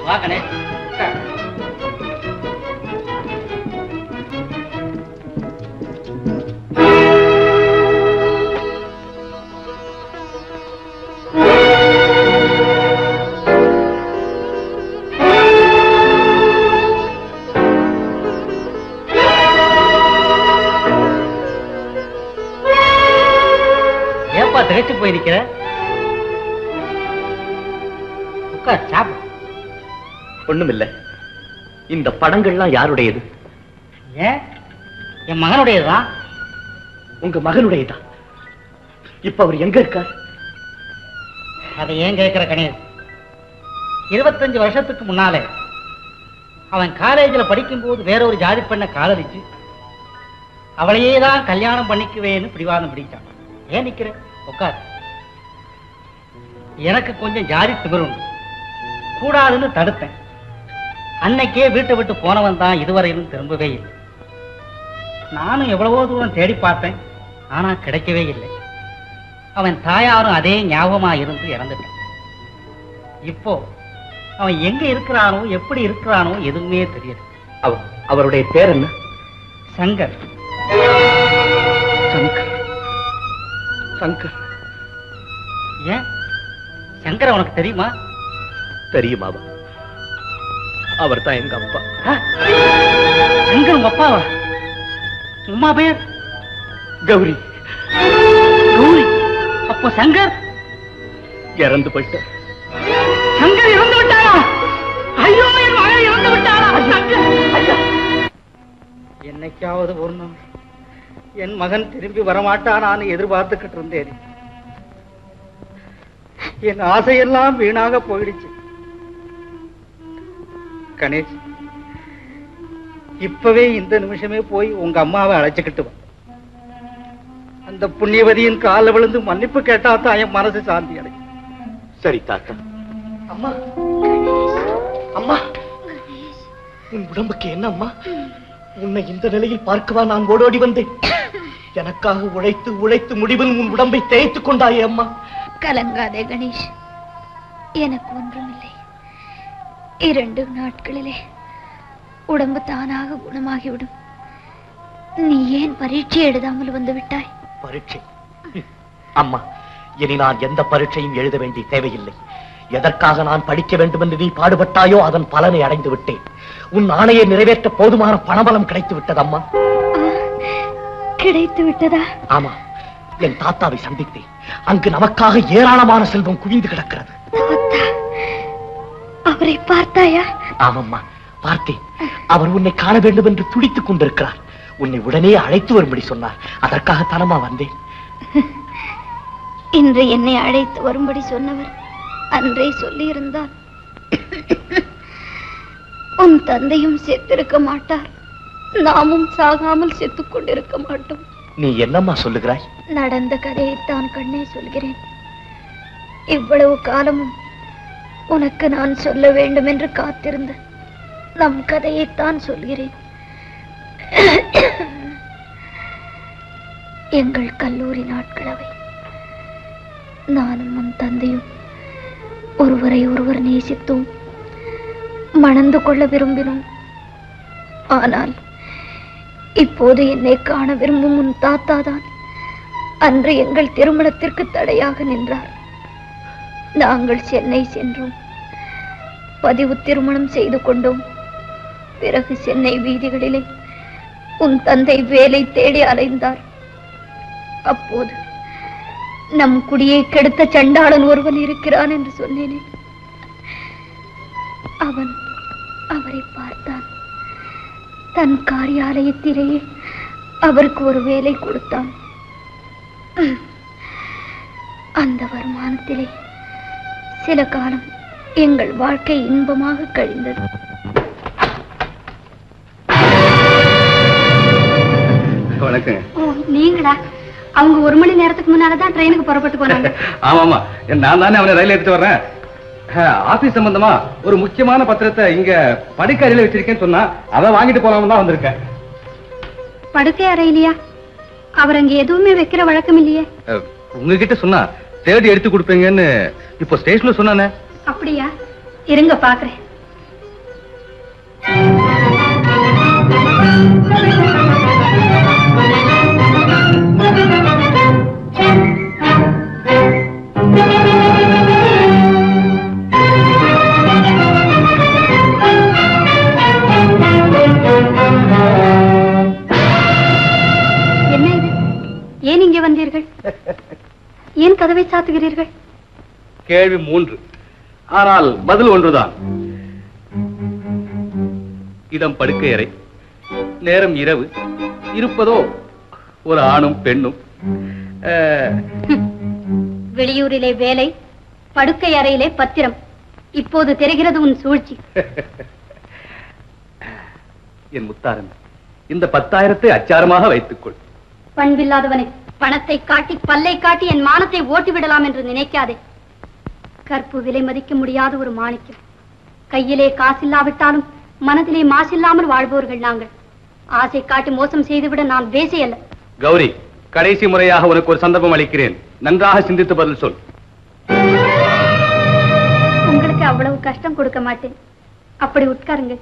வா கணேஷ். ஏப்பா திகைச்சு போயிருக்கிற? சாப்பிடு. ஒண்ணுமில்லை. இந்த படங்கள்லாம் யாருடையது? ஏன், என் மகனுடையதுதான். உங்க மகனுடையதா? இப்ப அவர் எங்க இருக்கார்? அதை ஏன் கேட்கிற கணேஷ்? 25 வருஷத்துக்கு முன்னாலே அவன் காலேஜில் படிக்கும் போது வேற ஒரு ஜாதி பெண்ணை காதலிச்சு அவளையே தான் கல்யாணம் பண்ணிக்குவேன்னு பிடிவாதம் பிடிச்சான். ஏன் நிக்கிற? உட்கார். எனக்கு கொஞ்சம் ஜாதி திமிரு உண்டு, கூடாதுன்னு தடுத்தேன். அன்னைக்கே வீட்டை விட்டு போனவன் தான் இதுவரையிலும் திரும்பவே இல்லை. நானும் எவ்வளவோ தூரம் தேடி பார்த்தேன், ஆனா கிடைக்கவே இல்லை. அவன் தாயாரும் அதே ஞாபகமா இருந்து இறந்துட்டான். இப்போ அவன் எங்க இருக்கிறானோ எப்படி இருக்கிறானோ எதுவுமே தெரியல. அவருடைய பேர் என்ன? சங்கர். சங்கர். சங்கர். ஏன், சங்கர் உனக்கு தெரியுமா? தெரியுமாவா? அவர் தான் எங்க அப்பா. சங்கர் உங்க அப்பாவா? உமா பேர் கௌரி. கௌரி? அப்போ சங்கர் இறந்து போயிட்டார். சங்கர் இறந்து விட்டாரா? ஐயோ, என் மகன் இறந்து விட்டாரா? என்னைக்காவது ஒரு நாள் என் மகன் திரும்பி வரமாட்டானான்னு எதிர்பார்த்துக்கிட்டு இருந்தேன். என் ஆசையெல்லாம் வீணாக போயிடுச்சு. கணேஷ், இப்பவே இந்த நிமிஷமே போய் உங்க அம்மாவை அழைச்சுக்கிட்டு வா. அந்த புண்ணியவதியின் காலில் விழுந்து மன்னிப்பு கேட்டா தான் என் மனசு சாந்தி அடையும். சரி தாத்தா. அம்மா, அம்மா, உன் உடம்புக்கு என்ன அம்மா? உன்னை இந்த நிலையில் பார்க்கவா நான் ஓடோடி வந்தேன். எனக்காக உழைத்து உழைத்து முடிவில் உன் உடம்பை தேய்த்துக் கொண்டாயே அம்மா. கலங்காதே கணேஷ், எனக்கு ஒன்றுமில்லை. 2 நாட்களிலே உடம்பு தானாக குணமாகிவிடும். நீ ஏன் பரீட்சை எழுதாமல் வந்து விட்டாய்? பரீட்சை? அம்மா, இனி நான் எந்த பரீட்சையும் எழுத வேண்டிய தேவையில்லை. எதற்காக நான் படிக்க வேண்டும் என்று நீ பாடுபட்டாயோ அதன் பலனை அடைந்து விட்டேன். உன் ஆணையை நிறைவேற்ற போதுமான பணபலம் கிடைத்து விட்டது அம்மா. கிடைத்து விட்டதா? ஆமா, என் தாத்தாவை சந்தித்தேன். அங்கு நமக்காக ஏராளமான செல்வம் குவிந்து கிடக்கிறது. அவரை பார்த்தாயா? ஆமம்மா, பார்த்தேன். அவர் உன்னை காண வேண்டும் என்று துடித்துக் கொண்டிருக்கிறார். உன்னை உடனே அழைத்து வரும்படி சொன்னார். அதற்காக தானமா வந்தேன். இன்று என்னை அழைத்து வரும்படி சொன்னவர் அன்றே சொல்லி இருந்தார். உன் தந்தையும் செத்திருக்க மாட்டார், நாமும் சாகாமல் செத்துக் கொண்டிருக்க மாட்டோம். நீ என்னம்மா சொல்லுகிறாய்? நடந்த கதையைத்தான் கண்ணே சொல்கிறேன். இவ்வளவு காலமும் உனக்கு நான் சொல்ல வேண்டும் என்று காத்திருந்த நம் கதையைத்தான் சொல்கிறேன். எங்கள் கல்லூரி நாட்களவை. நானும் உன் தந்தையும் ஒருவரை ஒருவர் நேசித்தோம், மணந்து கொள்ள விரும்பினோம். ஆனால் இப்போது என்னை காண விரும்பும் உன் தாத்தா தான் அன்று எங்கள் திருமணத்திற்கு தடையாக நின்றார். நாங்கள் சென்னை சென்றோம், பதிவு திருமணம் செய்து கொண்டோம். பிறகு சென்னை வீதிகளிலே உன் தந்தை வேலை தேடி அலைந்தார். அப்போது நம் குடியை கெடுத்த சண்டாளன் ஒருவன் இருக்கிறான் என்று சொன்னேனே, அவன் அவரை பார்த்தான். தன் காரியாலயத்திலேயே அவருக்கு ஒரு வேலை கொடுத்தான். அந்த வருமானத்திலே சில காலம் எங்கள் வாழ்க்கை இன்பமாக கழிந்தது. நீங்களா? அவங்க 1 மணி நேரத்துக்கு முன்னாலதான் ட்ரெயினுக்கு புறப்பட்டு போனாங்க. ஆமாமா, நான் தானே அவனை ரயில் எடுத்து வர்றேன். ஆபீஸ் சம்பந்தமா ஒரு முக்கியமான பத்திரத்தை இங்க படுக்கை அறையில வச்சிருக்கேன்னு சொன்னா அதை வாங்கிட்டு போலாம்னு தான் வந்திருக்கேன். படுக்கை அறையிலையா? அவர் அங்க எதுவுமே வைக்கிற வழக்கம் இல்லையே. உங்ககிட்ட சொன்னா தேடி எடுத்து கொடுப்பீங்கன்னு இப்போ ஸ்டேஷன்ல சொன்னானே. அப்படியா? இருங்க பாக்குறேன். கதவை சாத்துகிறீர்கள்? கேள்வி 3, ஆனால் பதில் ஒன்றுதான். இடம் படுக்கை அறை, நேரம் இரவு, இருப்பதோ ஒரு ஆணும் பெண்ணும். வெளியூரிலே வேலை, படுக்கை அறையிலே பத்திரம். இப்போது தெரிகிறது உன் சூழ்ச்சி. என் முத்தாரன், இந்த 10,000 அச்சாரமாக வைத்துக்கொள். பண்பில்லாதவனை, பணத்தை காட்டி பல்லை காட்டி என் மானத்தை ஓட்டிவிடலாம் என்று நினைக்காதே. கற்பு விலை மதிக்க முடியாத ஒரு மாணிக்கம். கையிலே காசில்லாவிட்டாலும் மனதிலே மாசில்லாமல் வாழ்பவர்கள் நாங்கள். ஆசை காட்டி மோசம் செய்துவிட நான் வேசி அல்ல. கௌரி, கடைசி முறையாக உனக்கு ஒரு சந்தர்ப்பம் அளிக்கிறேன். நன்றாக சிந்தித்து பதில் சொல். உங்களுக்கு அவ்வளவு கஷ்டம் கொடுக்க மாட்டேன். அப்படி உட்காருங்க.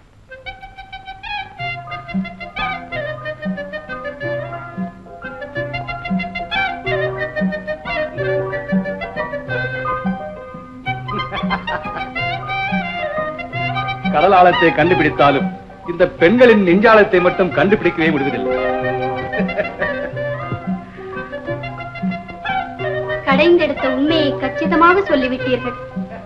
கடல் ஆழத்தை கண்டுபிடித்தாலும் இந்த பெண்களின் நெஞ்சாளத்தை மட்டும் கண்டுபிடிக்கவே முடிவதில்லை. கடைந்தெடுத்த உண்மையை கச்சிதமாக சொல்லிவிட்டீர்கள்.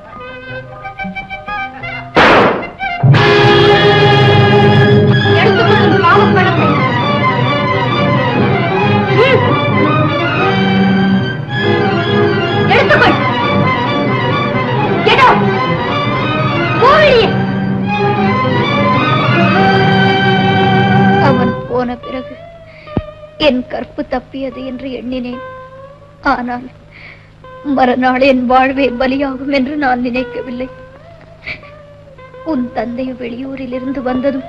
அவன் போன பிறகு என் கற்பு தப்பியது என்று எண்ணினேன். ஆனால் மறுநாள் என் வாழ்வே பலியாகும் என்று நான் நினைக்கவில்லை. உன் தந்தை வெளியூரில் இருந்து வந்ததும்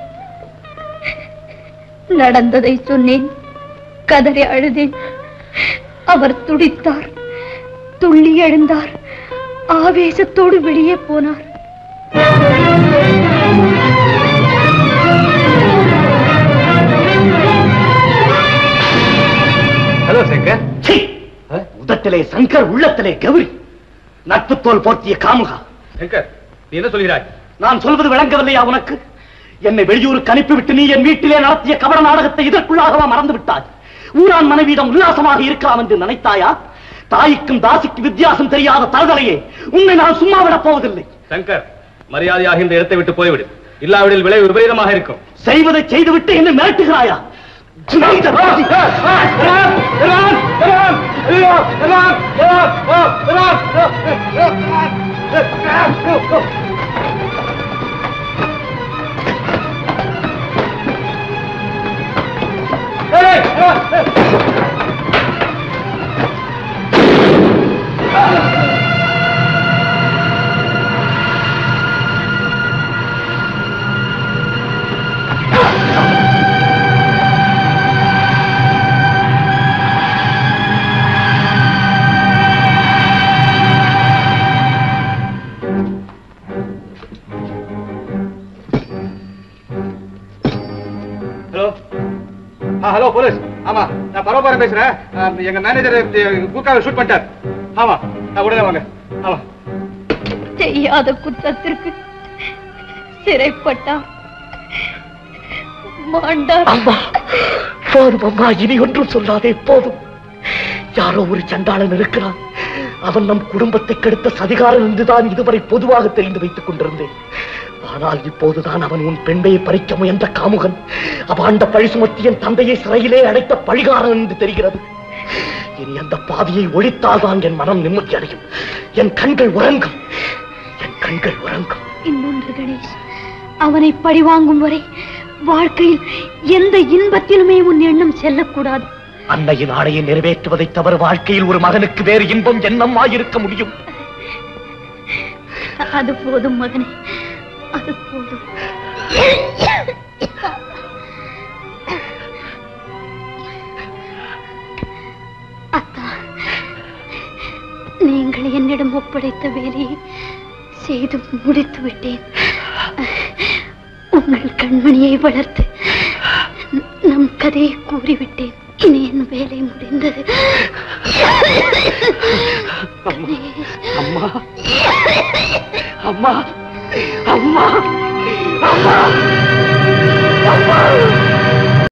நடந்ததை சொன்னேன். கதறி அழுதேன். அவர் துடித்தார், துள்ளி எழுந்தார், ஆவேசத்தோடு வெளியே போனார். ஹலோ சங்கர். உதட்டிலே சங்கர், உள்ளத்திலே கௌரி. நட்பு தோல் போர்த்திய காமுகா. சங்கர், நீ என்ன சொல்கிறாய்? நான் சொல்வது விளங்கவில்லையா உனக்கு? என்னை வெளியூருக்கு அனுப்பிவிட்டு நீ என் வீட்டிலே நடத்திய கபட நாடகத்தை இதற்குள்ளாகவா மறந்து விட்டாய்? ஊரான் மனைவியிடம் உல்லாசமாக இருக்கலாம் என்று நினைத்தாயா? தாய்க்கும் தாசிக்கு வித்தியாசம் தெரியாத தரதலையே, உன்னை நான் சும்மா விடப் போவதில்லை. சங்கர், மரியாதையாக இந்த இடத்தை விட்டு போய்விடு. இல்லாவிடில் விலை விபரீதமாக இருக்கும். செய்வதை செய்துவிட்டு என்னை மிரட்டுகிறாயா? Hello police. ஆமா, நான் பரவாயில்ல பேசுறேன். எங்க மேனேஜர் கூக்காவை ஷூட் பண்ணிட்டார். ஆமா, உடனே வாங்க. ஆமா, செய்யாத குற்றத்திற்கு சிறைப்பட்டார். அம்மா, போதும் அம்மா, இனி ஒன்றும் சொல்லாதே, போதும். யாரோ ஒரு சண்டாளன் இருக்கிறான். அவன் நம் குடும்பத்தை கெடுத்த சதிகாரன் என்றுதான் இதுவரை பொதுவாக தெரிந்து வைத்துக் கொண்டிருந்தேன். ஆனால் இப்போதுதான் அவன் உன் பெண்மையை பறிக்க முயன்ற காமுகன், அபாண்ட பழி சுமத்தி என் தந்தையை சிறையிலே அடைத்த பழிகாரன் என்று தெரிகிறது. இனி அந்த பாவியை ஒழித்தால்தான் என் மனம் நிம்மதி அடையும். என் கண்கள் உறங்கும், என் கண்கள் உறங்கும். இன்னொன்று கணேஷ், அவனை பழிவாங்கும் வரை வாழ்க்கையில் எந்த இன்பத்திலுமே உன் எண்ணம் செல்லக்கூடாது. அன்னையின் ஆணையை நிறைவேற்றுவதை தவிர வாழ்க்கையில் ஒரு மகனுக்கு வேறு இன்பம் என்னம்மாயிருக்க முடியும்? அது போதும் மகனே, அது போதும். அத்தா, நீங்கள் என்னிடம் ஒப்படைத்த வேலையை செய்து முடித்து விட்டேன். உங்கள் கண்மணியை வளர்த்து நம் கதையை கூறிவிட்டேன். இனி என் வேலை முடிந்தது. அம்மா, அம்மா, அம்மா, அம்மா, அம்மா, அம்மா.